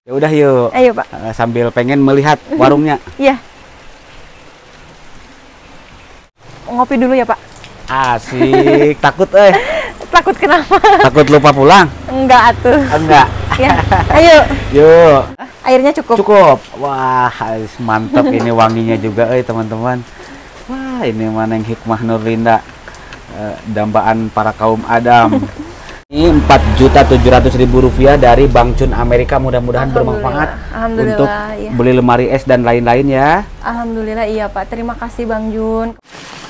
Ya udah yuk. Ayo Pak. Sambil pengen melihat warungnya. Iya. Ngopi dulu ya Pak. Asik. Takut Takut kenapa? Takut lupa pulang? Enggak atuh. Enggak. Ya. Ayo. Yuk. Airnya cukup. Cukup. Wah, mantap ini wanginya juga teman-teman. Wah, ini mana yang hikmah Nurlinda. Dambaan para kaum Adam. Ini Rp4.700.000 dari Bang Cun Amerika, mudah-mudahan bermanfaat untuk iya. beli lemari es dan lain-lain ya. Alhamdulillah iya Pak, terima kasih Bang Jun.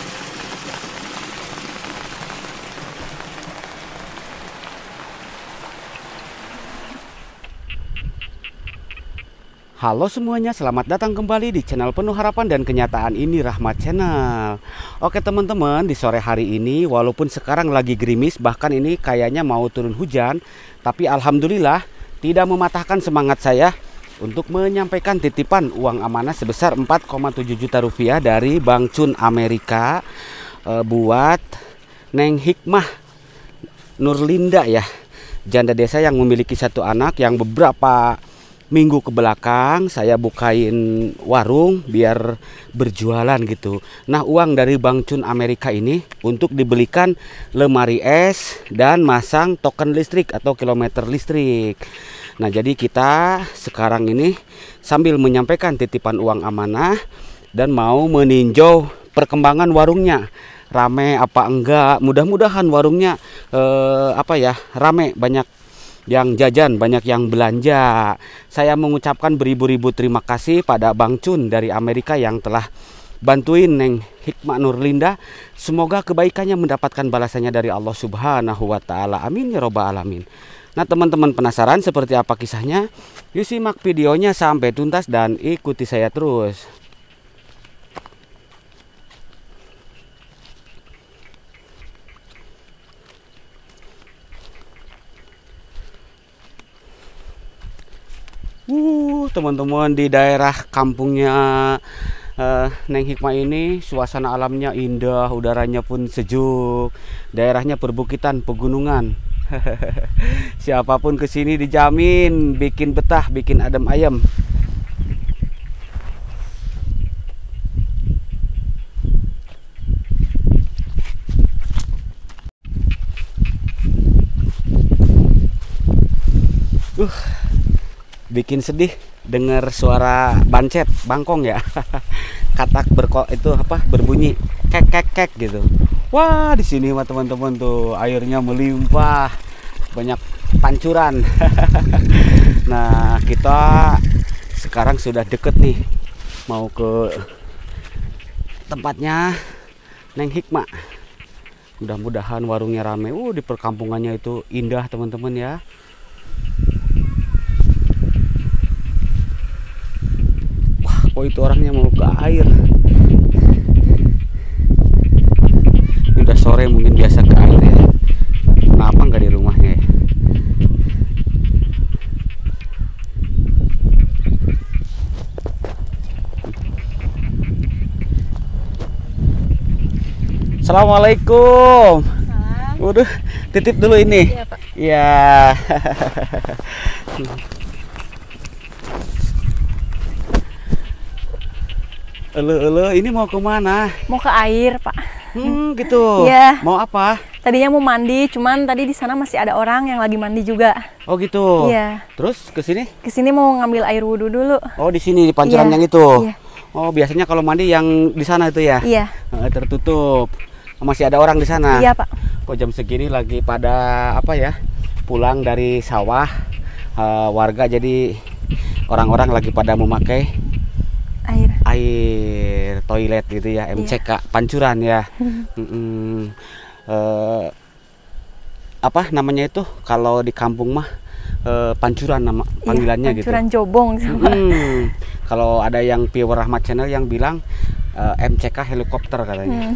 Halo semuanya, selamat datang kembali di channel penuh harapan dan kenyataan ini, Rahmat Channel. Oke teman-teman, di sore hari ini walaupun sekarang lagi gerimis, bahkan ini kayaknya mau turun hujan, tapi alhamdulillah tidak mematahkan semangat saya untuk menyampaikan titipan uang amanah sebesar Rp4,7 juta dari Bang Cun Amerika buat Neng Hikmah Nurlinda ya, janda desa yang memiliki satu anak yang beberapa minggu ke belakang saya bukain warung biar berjualan gitu. Nah, uang dari Bang Cun Amerika ini untuk dibelikan lemari es dan masang token listrik atau kilometer listrik. Nah, jadi kita sekarang ini sambil menyampaikan titipan uang amanah dan mau meninjau perkembangan warungnya. Rame apa enggak? Mudah-mudahan warungnya rame, banyak yang jajan, banyak yang belanja. Saya mengucapkan beribu-ribu terima kasih pada Bang Cun dari Amerika yang telah bantuin Neng Hikmah Nurlinda. Semoga kebaikannya mendapatkan balasannya dari Allah Subhanahu wa Ta'ala. Amin ya Robbal Alamin. Nah, teman-teman penasaran seperti apa kisahnya? Yuk simak videonya sampai tuntas dan ikuti saya terus. Teman-teman, di daerah kampungnya Neng Hikmah ini suasana alamnya indah, udaranya pun sejuk, daerahnya perbukitan, pegunungan. Siapapun kesini dijamin bikin betah, bikin adem ayem. Bikin sedih dengar suara bancet, bangkong ya. Katak berbunyi kek kek kek gitu. Wah, di sini mah teman-teman tuh airnya melimpah, banyak pancuran. Nah, kita sekarang sudah deket nih mau ke tempatnya Neng Hikmah. Mudah-mudahan warungnya rame. Di perkampungannya itu indah teman-teman ya. Oh, itu orangnya mau ke air. Ini udah sore, mungkin biasa ke air ya. Kenapa nggak di rumahnya ya? Assalamualaikum. Salam. Udah, titip dulu ini. Iya Pak. Iya. Elo, ini mau kemana? Mau ke air Pak. Gitu. Iya. Mau apa? Tadinya mau mandi, cuman tadi di sana masih ada orang yang lagi mandi juga. Oh gitu. Iya. Terus ke sini? Ke sini mau ngambil air wudhu dulu. Oh, di sini di pancuran Iya. yang itu. Iya. Oh, biasanya kalau mandi yang di sana itu ya? Iya. Tertutup. Masih ada orang di sana? Iya Pak. Kok jam segini lagi pada pulang dari sawah. Warga jadi orang-orang lagi pada memakai air toilet gitu ya, MCK, iya. Pancuran ya. Apa namanya itu kalau di kampung mah pancuran nama panggilannya, iya, pancuran gitu. Jobong. Kalau ada yang viewer Rahmat Channel yang bilang MCK helikopter katanya.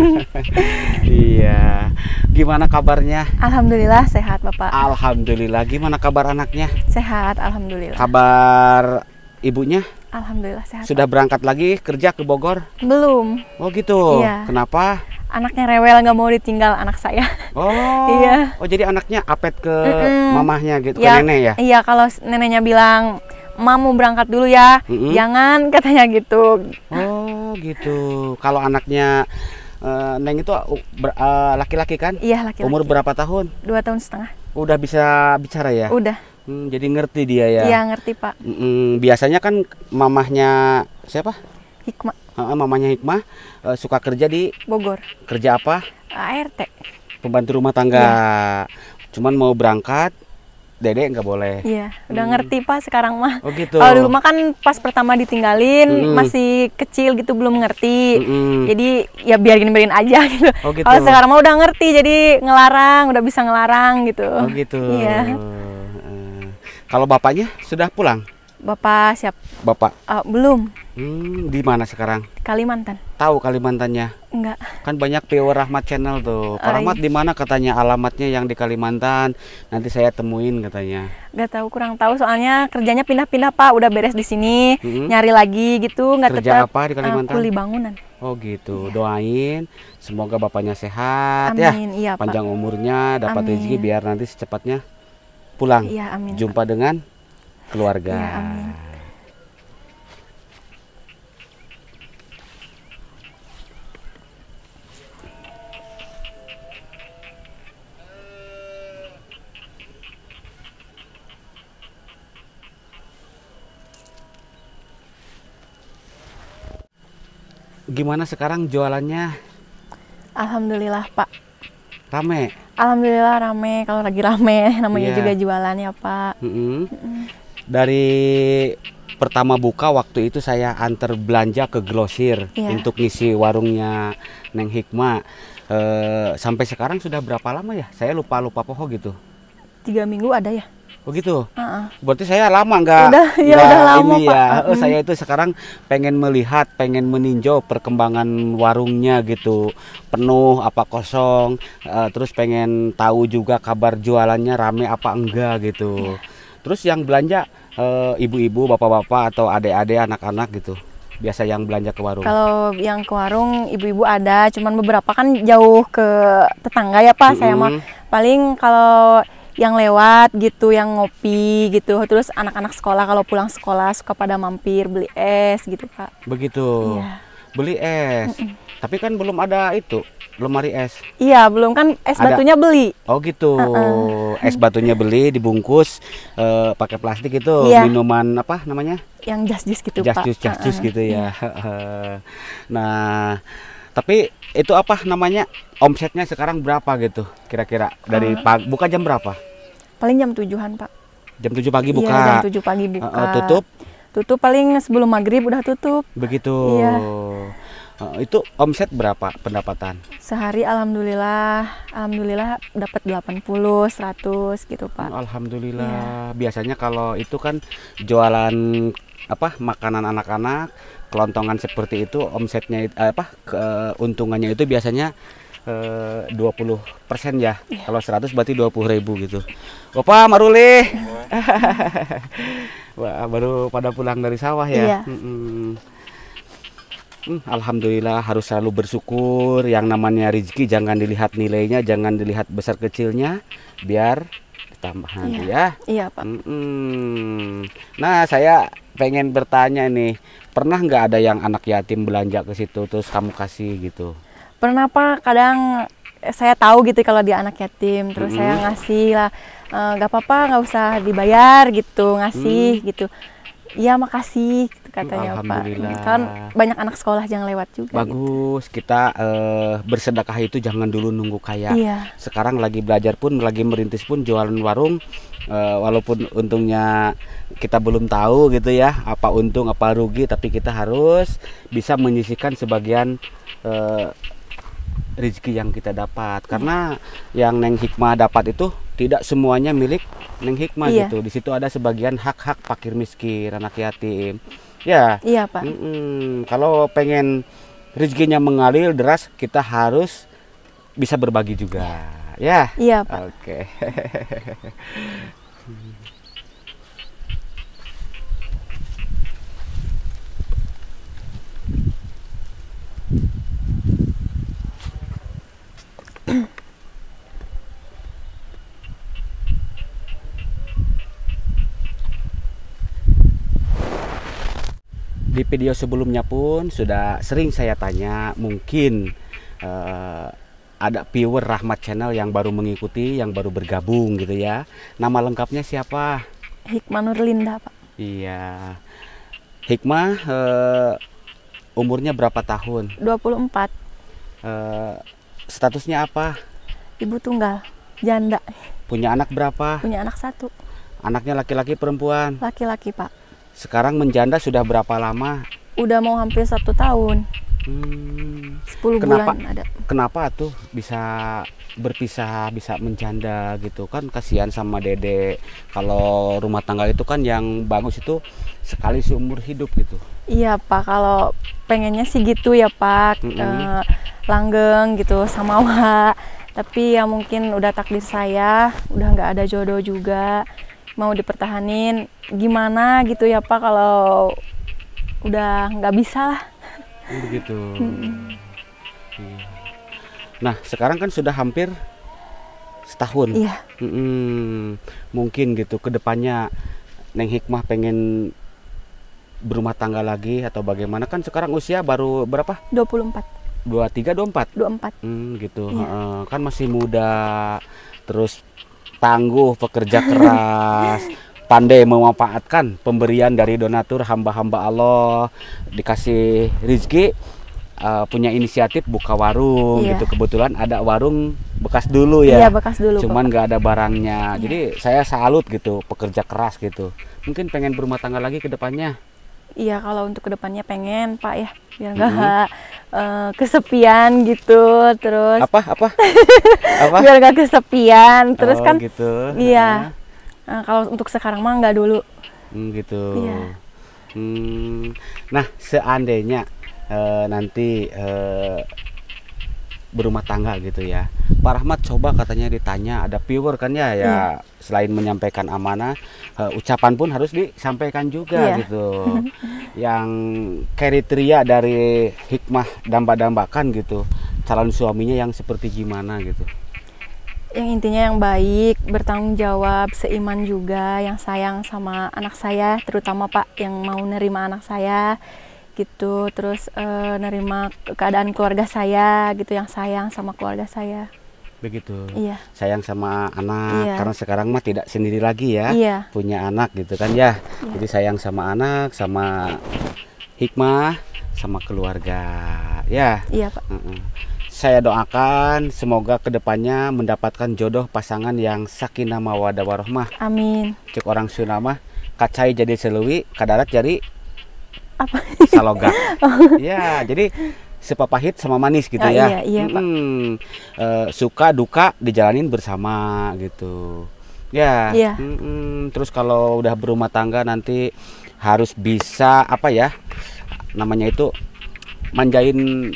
Iya. Gimana kabarnya? Alhamdulillah sehat Bapak. Alhamdulillah. Gimana kabar anaknya? Sehat, alhamdulillah. Kabar ibunya? Alhamdulillah sehat. Sudah berangkat lagi kerja ke Bogor? Belum. Oh gitu. Iya. Kenapa? Anaknya rewel, nggak mau ditinggal anak saya. Oh. Iya. Oh, jadi anaknya apet ke mamahnya gitu, ya, ke nenek ya? Iya, kalau neneknya bilang Emak mau berangkat dulu ya. Jangan katanya gitu. Oh gitu. Kalau anaknya Neng itu laki-laki kan? Iya, laki-laki. Umur berapa tahun? 2 tahun setengah. Udah bisa bicara ya? Udah. Jadi ngerti dia ya? Iya, ngerti Pak. Biasanya kan mamahnya siapa? Hikmah. Mamanya Hikmah suka kerja di Bogor. Kerja apa? ART. Pembantu rumah tangga. Cuman mau berangkat, Dede nggak boleh. Iya, udah ngerti Pak sekarang mah. Oh gitu. Kalau dulu mah kan pas pertama ditinggalin masih kecil gitu, belum ngerti. Jadi ya biarin aja gitu. Oh gitu. Kalau sekarang mah udah ngerti, jadi ngelarang, udah bisa ngelarang gitu. Oh gitu. Iya. Kalau bapaknya sudah pulang? Bapak siap? Bapak? Belum. Di mana sekarang? Kalimantan. Tahu Kalimantannya? Enggak. Kan banyak PO Rahmat Channel tuh. Pak Rahmat di mana katanya alamatnya yang di Kalimantan? Nanti saya temuin katanya. Nggak tahu, kurang tahu soalnya kerjanya pindah-pindah Pak. Udah beres di sini, nyari lagi gitu, nggak Kerja tetap. apa di Kalimantan? Kuli bangunan. Oh gitu. Doain semoga bapaknya sehat. Amin. Ya. Iya, Panjang Pak. umurnya, dapat Amin. rezeki biar nanti secepatnya pulang. Iya, amin. Jumpa dengan keluarga. Iya, amin. Gimana sekarang jualannya? Alhamdulillah Pak. Rame? Alhamdulillah rame. Kalau lagi rame namanya Iya. juga jualan ya Pak. Dari pertama buka waktu itu saya antar belanja ke grosir untuk ngisi warungnya Neng Hikmah. Sampai sekarang sudah berapa lama ya? Saya lupa poho gitu. 3 minggu ada ya? Oh gitu. Berarti saya lama nggak udah lama, ini Pak. ya. Saya itu sekarang pengen melihat, pengen meninjau perkembangan warungnya gitu. Penuh apa kosong. Terus pengen tahu juga kabar jualannya rame apa enggak gitu. Terus yang belanja ibu-ibu, bapak-bapak atau adik-adik, anak-anak gitu. Biasa yang belanja ke warung. Kalau yang ke warung ibu-ibu ada, cuman beberapa kan jauh ke tetangga ya Pak. Saya mah paling kalau yang lewat gitu, yang ngopi gitu. Terus anak-anak sekolah kalau pulang sekolah suka pada mampir beli es gitu Pak. Begitu. Iya. Beli es. Tapi kan belum ada itu, lemari es. Iya, belum, kan es batunya beli. Oh gitu. Es batunya beli dibungkus pakai plastik itu. Minuman apa namanya? Yang jas-jus gitu Jas Pak. jus gitu ya. Nah, tapi itu apa namanya? Omsetnya sekarang berapa gitu kira-kira? Dari buka jam berapa? Paling jam 7-an Pak. Jam 7 pagi buka. Iya, jam 7 pagi buka. Tutup? Tutup paling sebelum maghrib udah tutup. Begitu. Iya. Itu omset berapa pendapatan? Sehari alhamdulillah dapat 80, 100 gitu Pak. Alhamdulillah. Biasanya kalau itu kan jualan apa makanan anak-anak, kelontongan seperti itu omsetnya keuntungannya itu biasanya 20% ya. Kalau 100 berarti 20.000 gitu. Bapak Maruli. Wah, baru pada pulang dari sawah ya. Iya. Alhamdulillah, harus selalu bersyukur. Yang namanya rezeki jangan dilihat nilainya, jangan dilihat besar kecilnya, biar ditambah nanti ya. Iya Pak. Nah, saya pengen bertanya nih, pernah nggak ada yang anak yatim belanja ke situ terus kamu kasih gitu? Pernah Pak, kadang saya tahu gitu kalau dia anak yatim, terus saya ngasih lah, nggak apa-apa, nggak usah dibayar gitu, ngasih gitu. Iya makasih gitu katanya Pak. Kan banyak anak sekolah yang lewat juga. Bagus, gitu. Kita bersedekah itu jangan dulu nunggu kaya. Iya. Sekarang lagi belajar pun, lagi merintis pun jualan warung, walaupun untungnya kita belum tahu gitu ya, apa untung apa rugi, tapi kita harus bisa menyisihkan sebagian rezeki yang kita dapat. Karena yang Neng Hikmah dapat itu tidak semuanya milik Neng Hikmah gitu. Di situ ada sebagian hak-hak fakir miskin, anak yatim. Ya. Iya Pak. Kalau pengen rezekinya mengalir deras, kita harus bisa berbagi juga. Ya. Iya Pak. Oke. di video sebelumnya pun sudah sering saya tanya, mungkin ada viewer Rahmat Channel yang baru mengikuti, yang baru bergabung gitu ya. Nama lengkapnya siapa? Hikmah Nurlinda, Pak. Iya. Hikmah umurnya berapa tahun? 24. Statusnya apa? Ibu tunggal, janda. Punya anak berapa? Punya anak 1. Anaknya laki-laki perempuan? Laki-laki, Pak. Sekarang menjanda sudah berapa lama? Udah mau hampir 1 tahun. 10 Kenapa? bulan ada. Kenapa tuh bisa berpisah, bisa menjanda gitu kan? Kasihan sama dede. Kalau rumah tangga itu kan yang bagus itu sekali seumur hidup gitu. Iya, Pak, kalau pengennya sih gitu ya, Pak. Langgeng gitu sama Wak. Tapi ya mungkin udah takdir saya, udah nggak ada jodoh juga. Mau dipertahanin gimana gitu ya, Pak, kalau udah nggak bisa lah. Begitu. Nah, sekarang kan sudah hampir setahun. Iya. Mungkin gitu ke depannya Neng Hikmah pengen berumah tangga lagi atau bagaimana? Kan sekarang usia baru berapa? 24. 23, 24? 24. Gitu. Iya. Kan masih muda, terus tangguh, pekerja keras, pandai memanfaatkan pemberian dari donatur hamba-hamba Allah, dikasih rezeki, punya inisiatif buka warung. Iya. Gitu. Kebetulan ada warung bekas dulu ya. Iya, bekas dulu, Cuman Bapak. nggak ada barangnya. Iya. Jadi saya salut gitu, pekerja keras gitu. Mungkin pengen berumah tangga lagi ke depannya. Iya, kalau untuk kedepannya pengen, Pak, ya, biar nggak kesepian gitu, terus Apa? Apa? biar nggak kesepian, terus Oh, kan, gitu. iya. Kalau untuk sekarang mah nggak dulu. Gitu. Iya. Nah, seandainya nanti berumah tangga gitu ya, Pak Rahmat coba katanya ditanya, ada viewer kan ya, Iya. selain menyampaikan amanah, ucapan pun harus disampaikan juga Iya. gitu. Yang kriteria dari Hikmah damba-dambakan gitu, calon suaminya yang seperti gimana gitu. Yang intinya yang baik, bertanggung jawab, seiman juga, yang sayang sama anak saya, terutama Pak, yang mau nerima anak saya gitu, terus nerima keadaan keluarga saya gitu, yang sayang sama keluarga saya. Begitu. Iya. Sayang sama anak. Iya. Karena sekarang mah tidak sendiri lagi ya. Iya. Punya anak gitu kan ya. Iya. Jadi sayang sama anak, sama Hikmah, sama keluarga ya. Iya, Pak. Saya doakan semoga kedepannya mendapatkan jodoh pasangan yang sakinah mawaddah warahmah. Amin. Cek orang Sunda mah kacai jadi seluwi, kadarat jadi Apa? saloga. Ya, jadi sepapahit sama manis gitu Oh, ya. iya, iya, Pak. Suka duka dijalanin bersama gitu. Ya. Iya. Terus kalau udah berumah tangga nanti harus bisa apa ya? Namanya itu manjain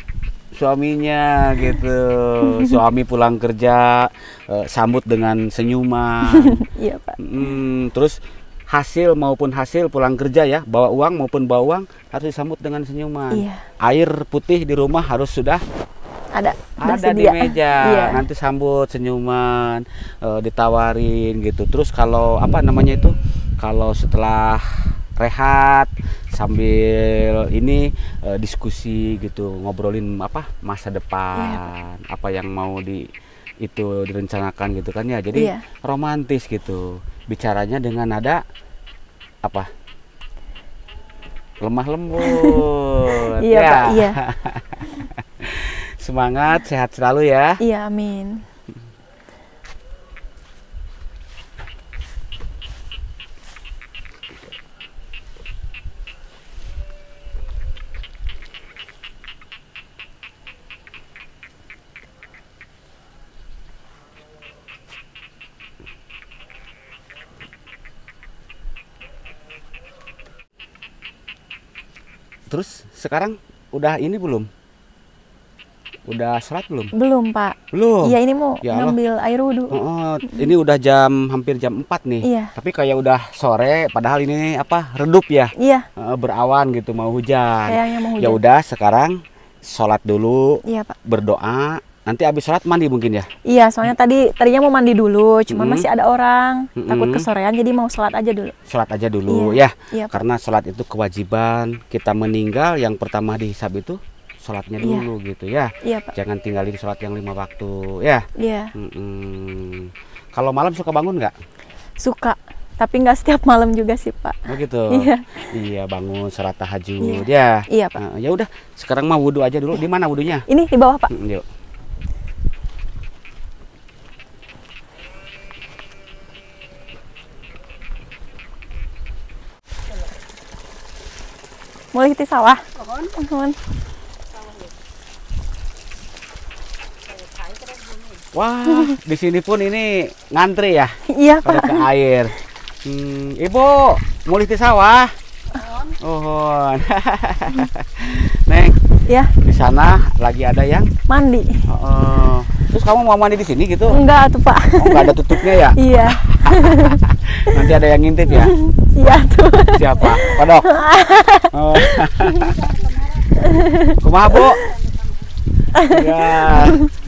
suaminya gitu. Suami pulang kerja sambut dengan senyuman. Iya, Pak. Terus hasil maupun hasil pulang kerja ya, bawa uang maupun bawa uang harus disambut dengan senyuman. Iya. Air putih di rumah harus sudah Ada di sedia. meja. Iya. Nanti sambut senyuman, ditawarin gitu. Terus kalau apa namanya itu, kalau setelah rehat sambil ini diskusi gitu, ngobrolin apa masa depan, apa yang mau itu direncanakan gitu kan ya. Jadi Iya. romantis gitu. Bicaranya dengan nada apa? Lemah lembut. Iya, ya. Pak. Iya. Semangat, sehat selalu ya. Iya, amin. Terus sekarang udah ini belum? Udah sholat belum? Belum, Pak. Belum. Iya, ini mau Ya Allah. ngambil air wudhu. Ini udah hampir jam 4 nih. Iya. Tapi kayak udah sore, padahal ini apa redup ya, Iya, berawan gitu mau hujan. kayaknya mau Ya hujan. udah sekarang sholat dulu, Iya, Pak. berdoa, Nanti habis sholat mandi mungkin ya? Iya, soalnya tadinya mau mandi dulu, cuman Mm-mm. masih ada orang. Mm-mm. Takut kesorean jadi mau sholat aja dulu. Sholat aja dulu Iya. ya. Iya, Pak. Karena sholat itu kewajiban. Kita meninggal yang pertama dihisab itu sholatnya Iya. dulu gitu ya. Iya, Pak. Jangan tinggalin sholat yang 5 waktu ya. Iya, Mm-mm. Kalau malam suka bangun nggak? suka. Tapi nggak setiap malam juga sih, Pak. Oh gitu. Iya. Iya, bangun sholat tahajud Iya. ya. Iya, Pak. Ya udah, sekarang mah wudhu aja dulu. Di mana wudhunya? Ini di bawah, Pak. Yuk. Mulai di sawah. Mohon. Wah, di sini pun ini ngantri ya Iya, pada Pak. ke air. Ibu, mulai di sawah. Oh, Neng, Ya, di sana lagi ada yang. mandi. Terus kamu mau mandi di sini gitu? Enggak tuh, Pak. Oh, nggak ada tutupnya ya? Iya. Nanti ada yang ngintip ya? Iya tuh. Siapa? Kodok. Oh. Kumaha, Bu? Ya.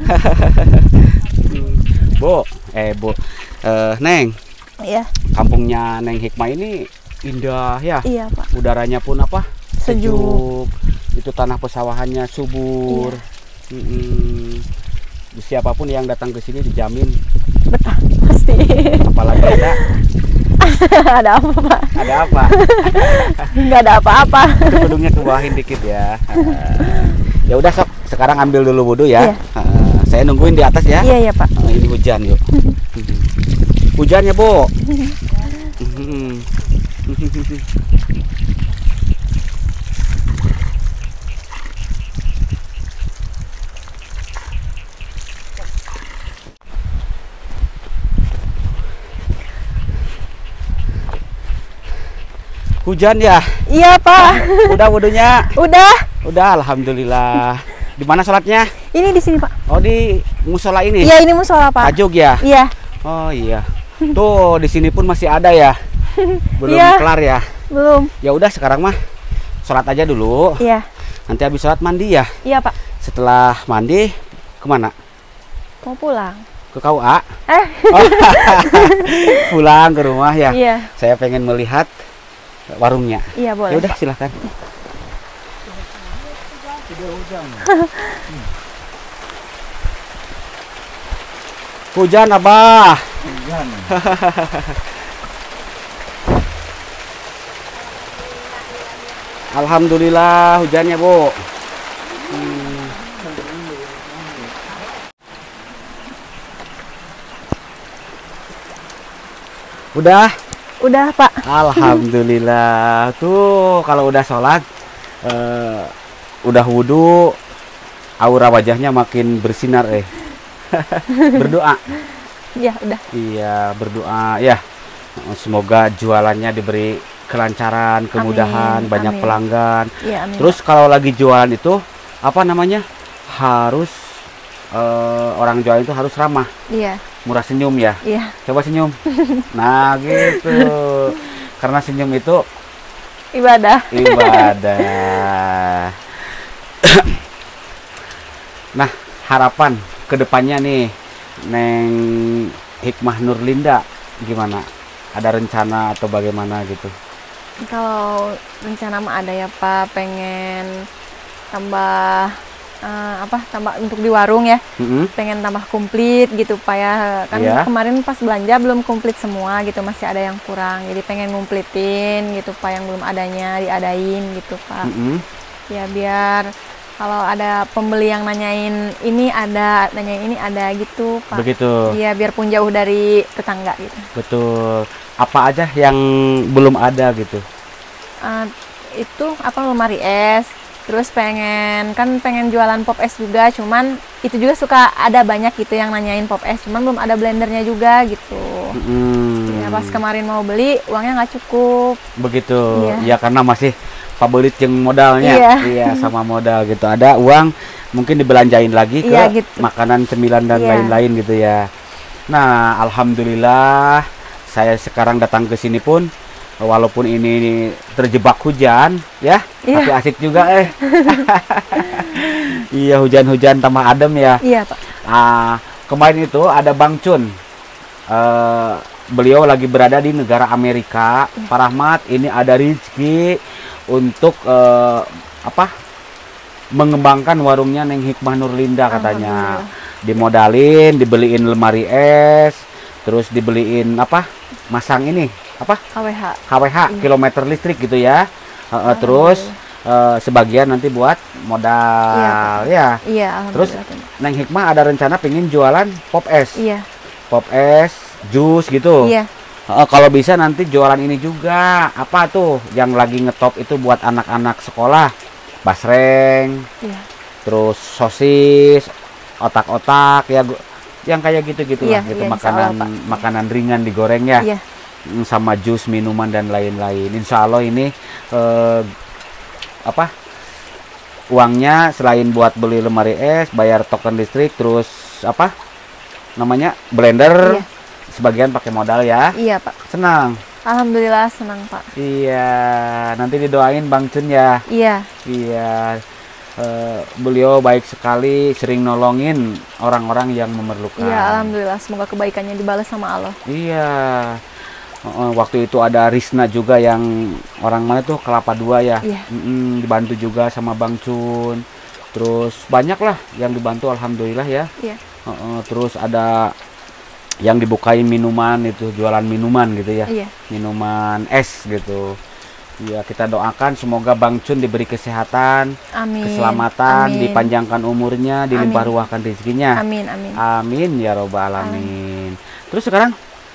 Bu, Bu. Neng, Iya. kampungnya Neng Hikmah ini indah ya. Iya, Pak. Udaranya pun apa? Sejuk. Itu tanah pesawahannya subur. Mm-mm. Siapapun yang datang ke sini dijamin. Betah, pasti. Apalagi ada Ada apa, Pak? ada apa? Enggak ada apa-apa. Itu gedungnya kebawahin dikit ya. Ya udah sok, sekarang ambil dulu wudhu ya. Iya. Saya nungguin di atas ya. Iya, iya, Pak. Ini hujan yuk. Hujannya, Bu. Hujan ya? Iya, Pak. Udah wudhunya? Udah. Udah, alhamdulillah. Di mana sholatnya? Ini di sini, Pak. Oh, di musola ini. Iya, ini musola, Pak. Tajuk ya? Iya. Oh iya. Tuh, di sini pun masih ada ya. Belum Iya. kelar ya. Belum. Ya udah, sekarang mah sholat aja dulu. Iya. Nanti habis sholat mandi ya. Iya, Pak. Setelah mandi kemana? Mau pulang. Ke KUA? Eh. Oh, pulang ke rumah ya. Iya. Saya pengen melihat warungnya. Iya, boleh. Ya udah, Pak. silahkan. Hujan, Abah. Hujan. Alhamdulillah hujannya, Bu. Udah? Udah, Pak. Alhamdulillah. Tuh, kalau udah sholat, udah wudhu, aura wajahnya makin bersinar, Berdoa. Iya, udah. Iya, berdoa ya. Semoga jualannya diberi kelancaran, kemudahan, Amin, banyak amin. pelanggan. Iya, amin. Terus kalau lagi jualan itu apa namanya? Harus orang jualan itu harus ramah, Iya. murah senyum ya. Iya. Coba senyum. Nah, gitu. Karena senyum itu Ibadah. ibadah. Nah, harapan kedepannya nih, Neng Hikmah Nurlinda gimana? Ada rencana atau bagaimana gitu? Kalau rencana mah ada ya, Pak, pengen tambah tambah untuk di warung ya, Mm-mm. pengen tambah komplit gitu, Pak ya. Kan Iya. kemarin pas belanja belum komplit semua gitu, masih ada yang kurang. Jadi pengen ngumplitin gitu, Pak, yang belum adanya diadain gitu, Pak. Mm-mm. Ya biar kalau ada pembeli yang nanyain ini ada gitu, Pak. Begitu. Iya, biar pun jauh dari tetangga gitu. Betul. Apa aja yang belum ada gitu? Itu apa, lemari es, terus pengen jualan pop es juga, cuman itu juga suka ada banyak gitu yang nanyain pop es, cuman belum ada blendernya juga gitu. Mm-mm. Ya pas kemarin mau beli uangnya nggak cukup. Begitu. Iya. Ya karena masih pabelit yang modalnya. Iya. Iya, sama modal gitu. Ada uang mungkin dibelanjain lagi ke Iya, gitu. makanan cemilan dan Iya. lain-lain gitu ya. Nah, alhamdulillah saya sekarang datang ke sini pun walaupun ini terjebak hujan ya, Iya. tapi asik juga Iya, hujan-hujan tambah adem ya. Iya, Pak. Kemarin itu ada Bang Cun. Beliau lagi berada di negara Amerika. Pak Rahmat, ini ada rezeki untuk mengembangkan warungnya Neng Hikmah Nurlinda katanya. Dimodalin, dibeliin lemari es, terus dibeliin masang ini KWH kilometer listrik gitu ya. Terus sebagian nanti buat modal ya. Iya, Terus Neng Hikmah ada rencana pengen jualan pop es. Iya. Pop es, jus gitu. Iya. Kalau bisa nanti jualan ini juga. Apa tuh yang lagi ngetop itu buat anak-anak sekolah? Basreng. Iya. Terus sosis, otak-otak ya, yang kayak gitu-gitu lah gitu, iya, makanan ringan digoreng ya. Iya. Sama jus, minuman dan lain-lain. Insya Allah ini uangnya selain buat beli lemari es, bayar token listrik, terus blender, Iya. sebagian pakai modal ya. Iya, Pak. Senang. Alhamdulillah senang, Pak. Iya, nanti didoain Bang Cun ya. Iya. Iya. Beliau baik sekali, sering nolongin orang-orang yang memerlukan. Iya, alhamdulillah, semoga kebaikannya dibalas sama Allah. Iya. Waktu itu ada Risna juga yang orang mana tuh, Kelapa Dua ya. Iya. Dibantu juga sama Bang Cun. Terus banyak lah yang dibantu, alhamdulillah ya. Iya. Terus ada yang dibukain minuman itu, jualan minuman gitu ya. Iya. Minuman es gitu. Ya, kita doakan semoga Bang Cun diberi kesehatan, Amin. keselamatan, Amin. dipanjangkan umurnya, dilimpah ruahkan rezekinya. Amin, amin. Amin ya robbal alamin. Terus sekarang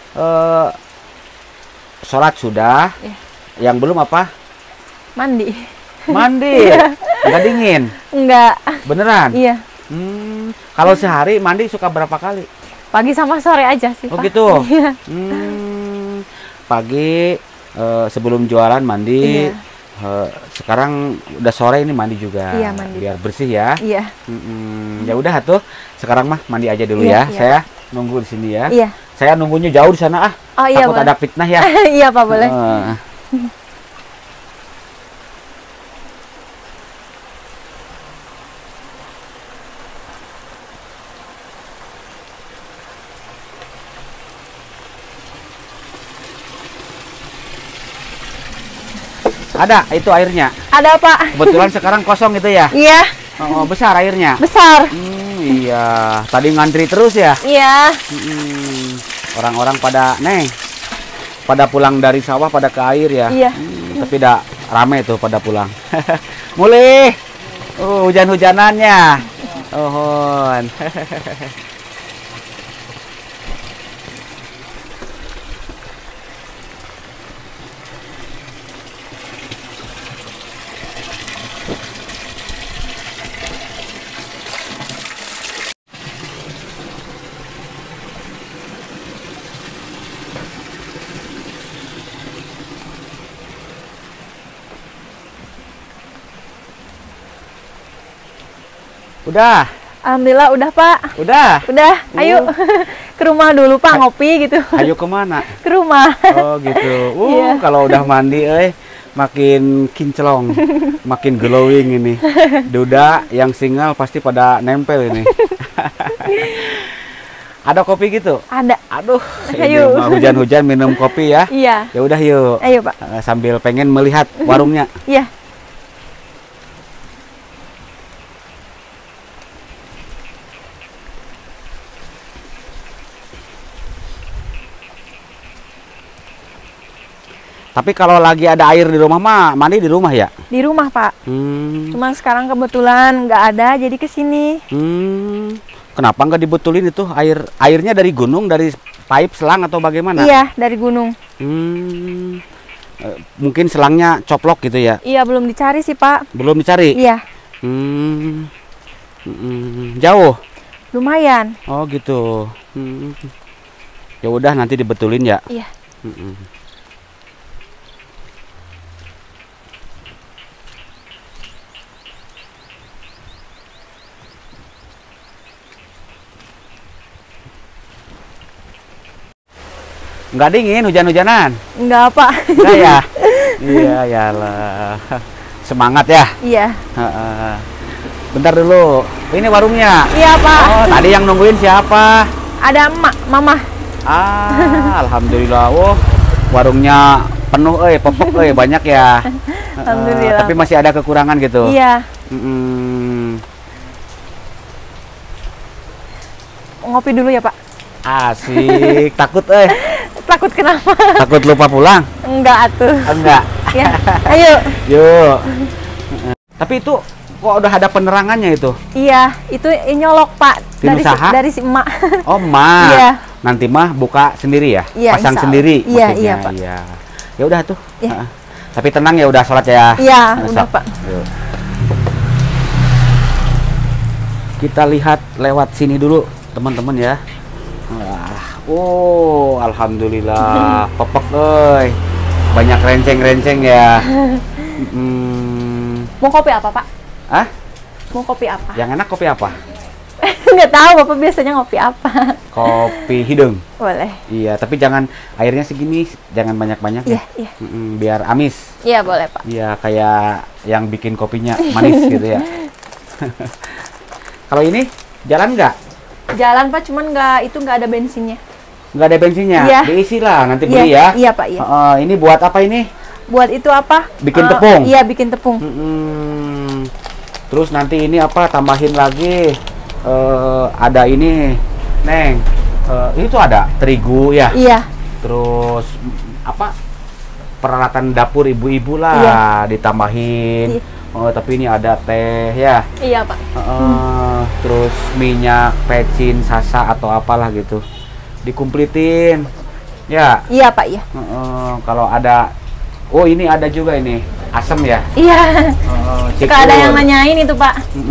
sholat sudah. Iya. Yang belum apa? Mandi. Mandi. Nggak dingin? Enggak. Beneran? Iya. Kalau sehari mandi suka berapa kali? Pagi sama sore aja sih, Oh Pak. gitu. Iya. Pagi sebelum jualan mandi. Iya. Sekarang udah sore ini mandi juga. Iya, mandi. Biar bersih ya. Iya. Ya udah tuh. Sekarang mah mandi aja dulu Iya, ya. iya. Saya nunggu di sini ya. Iya. Saya nunggunya jauh di sana Oh iya, takut boleh. ada fitnah ya. Iya, Pak, boleh. Ada itu airnya. Ada, Pak. Kebetulan sekarang kosong itu ya. Iya, Besar airnya. besar. Iya. Tadi ngantri terus ya. Iya. Orang-orang pada pulang dari sawah pada ke air ya. Iya. Tapi udah rame tuh pada pulang. Mulih. Hujan-hujanannya. Ohon. Udah. Alhamdulillah udah, Pak. Udah. Udah, ayo ke rumah dulu, Pak, ngopi gitu. Ayo kemana? Ke rumah. Oh gitu. Iya. Kalau udah mandi, makin kinclong, makin glowing ini. Duda yang single pasti pada nempel ini. Ada kopi gitu? Ada. Aduh, Ayo. ini mah hujan-hujan minum kopi ya. Iya. Ya udah yuk. Ayo, Pak. Sambil pengen melihat warungnya. Iya. Tapi kalau lagi ada air di rumah mah mandi di rumah ya? Di rumah, Pak. Cuman sekarang kebetulan nggak ada, jadi ke sini. Kenapa nggak dibetulin itu airnya dari gunung, dari pipe selang atau bagaimana? Iya, dari gunung. Mungkin selangnya coplok gitu ya? Iya, belum dicari sih, Pak. Belum dicari? Iya. Jauh? Lumayan. Oh gitu. Ya udah nanti dibetulin ya. Iya. Nggak dingin, hujan-hujanan? Enggak, Pak. Enggak ya? Iya, yalah. Semangat ya? Iya. Bentar dulu. Ini warungnya? Iya, Pak. Oh, tadi yang nungguin siapa? Ada mama. Alhamdulillah. Oh, warungnya penuh, popok, banyak ya. Alhamdulillah. Tapi masih ada kekurangan gitu? Iya. Ngopi dulu ya, Pak. Asik. Takut, Takut kenapa? Takut lupa pulang? Enggak atuh. Enggak. Ya, ayo. Yuk. Tapi itu kok udah ada penerangannya itu? Iya, itu nyolok, Pak. Tim usaha? Dari si emak. Oh, emak. Iya. Nanti mah buka sendiri ya? Iya, Pasang insya sendiri Allah. Iya, maksudnya. iya, Pak. Iya. Ya udah tuh. Iya. Tapi tenang ya, udah sholat ya? Iya, Nah, udah, sok. Pak. Yuk. Kita lihat lewat sini dulu, teman-teman ya. Oh, alhamdulillah. Popok, banyak renceng-renceng ya. Mau kopi apa, Pak? Ah? Mau kopi apa? Yang enak kopi apa? Nggak tahu, Bapak biasanya ngopi apa. Kopi hidung. Boleh. Iya, tapi jangan airnya segini, jangan banyak-banyak Iya, ya. iya. Biar amis. Iya, boleh, Pak. Iya, kayak yang bikin kopinya manis gitu ya. Kalau ini jalan nggak? Jalan, Pak, cuman nggak ada bensinnya. Nggak ada bensinnya? Iya. Diisi lah, nanti Iya, beli ya. iya, Pak, iya. Ini buat apa ini? Buat itu apa? Bikin tepung? Iya, bikin tepung. Terus nanti ini apa, tambahin lagi ada ini, Neng. Itu ada terigu ya? Iya. Terus apa, peralatan dapur ibu-ibu lah, Iya. ditambahin. Iya. Oh, tapi ini ada teh ya. Iya, Pak. Terus minyak, pecin, sasa atau apalah gitu, dikumplitin ya. Iya, Pak, iya. Kalau ada, oh ini ada juga ini asam ya. Iya. Suka ada yang nanyain itu, Pak.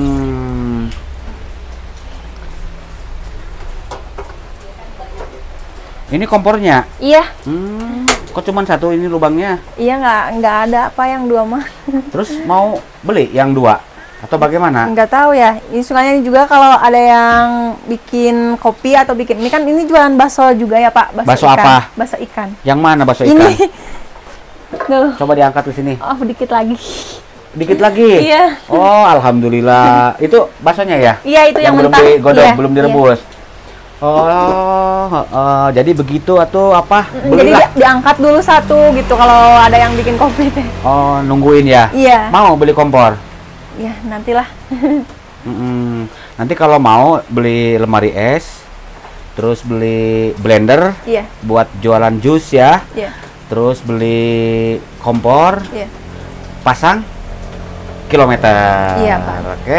Ini kompornya. Iya. Kok cuma satu ini lubangnya? Iya, nggak ada apa yang dua mah. Terus mau beli yang dua atau bagaimana? Nggak tahu ya. Ini sukanya juga kalau ada yang bikin kopi atau bikin ini kan ini jualan bakso juga ya, Pak. Bakso ikan. apa? Bakso ikan. Yang mana bakso ikan? Ini. Tuh. Coba diangkat ke sini. Oh, dikit lagi. Dikit lagi? Iya. Oh, alhamdulillah. Itu baksonya ya? Iya, itu yang belum mentah. digodok, Iya, belum iya. direbus. Oh, jadi begitu atau apa? Jadi Belilah. diangkat dulu satu gitu kalau ada yang bikin kopi teh. Oh, nungguin ya? Iya. Mau beli kompor? Ya, nantilah. Nanti kalau mau beli lemari es, terus beli blender Iya. buat jualan jus ya. Iya. Terus beli kompor, Iya. pasang kilometer. Iya, Pak. Oke.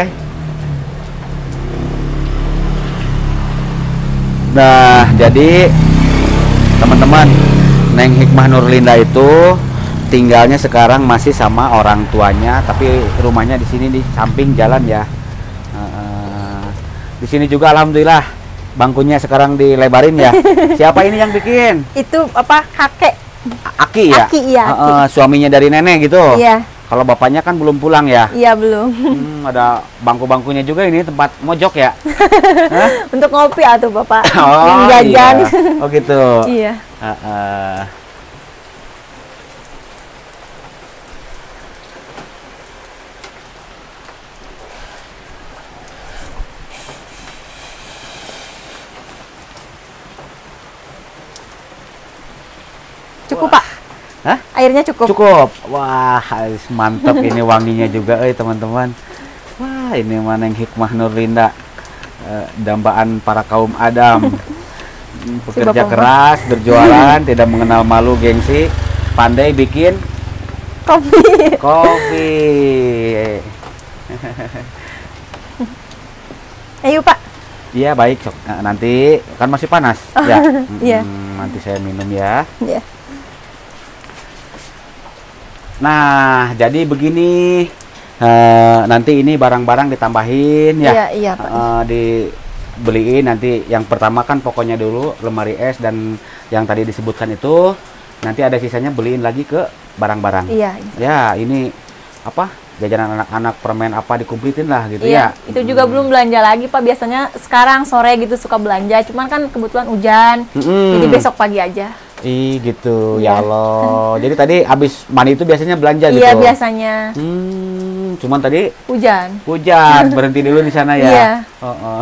Nah, jadi teman-teman, Neng Hikmah Nurlinda itu tinggalnya sekarang masih sama orang tuanya, tapi rumahnya di sini di samping jalan ya. Di sini juga alhamdulillah bangkunya sekarang dilebarin ya. Siapa ini yang bikin? Itu apa? Kakek. Aki ya? Aki, iya, Aki. Suaminya dari nenek gitu. Iya. Kalau bapaknya kan belum pulang ya. Iya, belum. Ada bangku-bangkunya juga, ini tempat mojok ya. Untuk ngopi atuh, Bapak. Oh, yang jajan. iya. Oh gitu. Iya. Cukup, Pak. Hah? Airnya cukup. Cukup. Wah, mantap ini wanginya juga, teman-teman. Wah, ini mana yang Hikmah Nurlinda, dambaan para kaum Adam. Pekerja Bapak. keras, berjualan, tidak mengenal malu, gengsi, pandai bikin Kopi. kopi. Ayo, Pak. Iya, baik. Sok. Nah, nanti kan masih panas ya. Iya. Nanti saya minum ya. Iya. Nah, jadi begini, nanti ini barang-barang ditambahin ya. Iya, iya, Pak. Dibeliin nanti yang pertama kan pokoknya dulu lemari es dan yang tadi disebutkan itu, nanti ada sisanya beliin lagi ke barang-barang. Iya. Ya, ini apa? Jajanan anak-anak, permen apa dikumplitin lah gitu Iya, ya. itu juga belum belanja lagi, Pak. Biasanya sekarang sore gitu suka belanja, cuman kan kebetulan hujan, jadi besok pagi aja. Ih gitu, ya Iya. Allah. Jadi tadi habis mandi itu biasanya belanja gitu? Iya, biasanya. Cuman tadi Hujan. hujan, berhenti dulu di sana ya? Iya. Oh.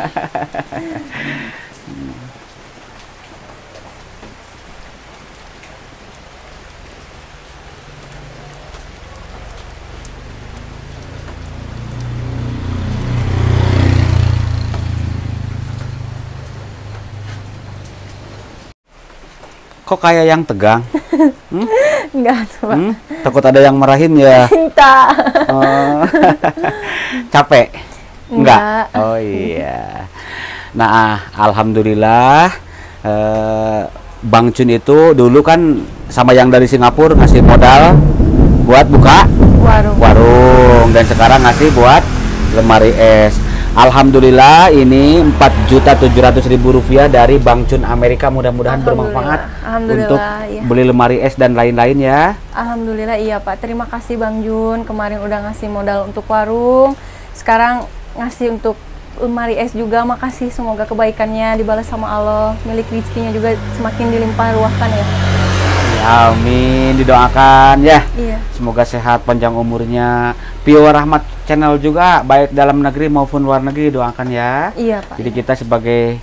Kok kayak yang tegang? Enggak tuh, Pak. Takut ada yang marahin ya? Cinta. Oh. Capek? Enggak. Oh iya. Nah, alhamdulillah Bang Chun itu dulu kan sama yang dari Singapura ngasih modal buat buka warung dan sekarang ngasih buat lemari es. Alhamdulillah ini Rp4.700.000 dari Bang Chun Amerika, mudah-mudahan bermanfaat untuk iya. beli lemari es dan lain-lain ya. Alhamdulillah iya Pak. Terima kasih Bang Jun, kemarin udah ngasih modal untuk warung, sekarang ngasih untuk lemari es juga. Makasih, semoga kebaikannya dibalas sama Allah, milik rezekinya juga semakin dilimpah ruahkan ya. Amin, didoakan ya. Iya. Semoga sehat, panjang umurnya. Pio Rahmat Channel juga baik dalam negeri maupun luar negeri doakan ya. Iya Pak. Jadi kita sebagai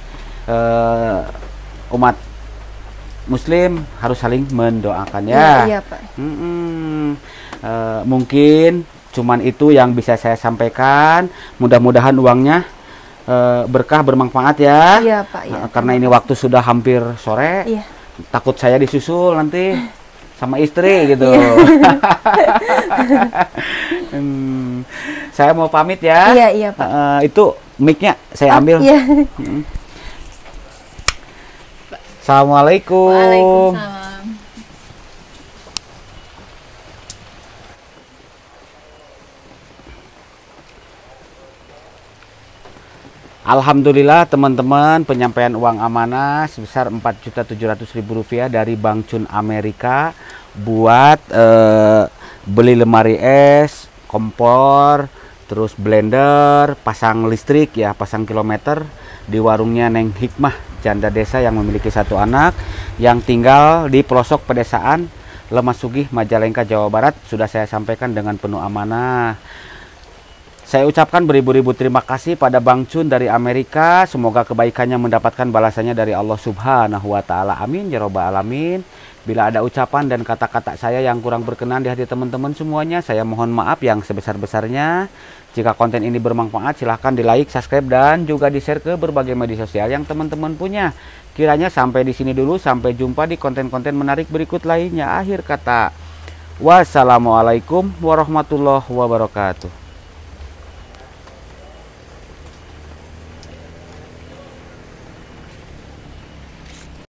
umat Muslim harus saling mendoakan ya. Iya Pak. Mungkin cuman itu yang bisa saya sampaikan. Mudah-mudahan uangnya berkah, bermanfaat ya. Iya Pak. Iya. Karena ini waktu sudah hampir sore. Iya. Takut saya disusul nanti sama istri gitu. Saya mau pamit ya. Iya, iya Pak. Itu mic-nya saya ambil. Iya. Assalamualaikum. Waalaikumsalam. Alhamdulillah teman-teman, penyampaian uang amanah sebesar Rp4.700.000 dari Bang Chun Amerika buat beli lemari es, kompor, terus blender, pasang listrik ya, pasang kilometer di warungnya Neng Hikmah, janda desa yang memiliki 1 anak yang tinggal di pelosok pedesaan Lemas Sugih, Majalengka, Jawa Barat. Sudah saya sampaikan dengan penuh amanah. Saya ucapkan beribu-ribu terima kasih pada Bang Chun dari Amerika. Semoga kebaikannya mendapatkan balasannya dari Allah Subhanahu wa Ta'ala. Amin ya Rabbal Alamin. Bila ada ucapan dan kata-kata saya yang kurang berkenan di hati teman-teman semuanya, saya mohon maaf yang sebesar-besarnya. Jika konten ini bermanfaat, silahkan di like, subscribe, dan juga di share ke berbagai media sosial yang teman-teman punya. Kiranya sampai di sini dulu. Sampai jumpa di konten-konten menarik berikut lainnya. Akhir kata, wassalamualaikum warahmatullahi wabarakatuh.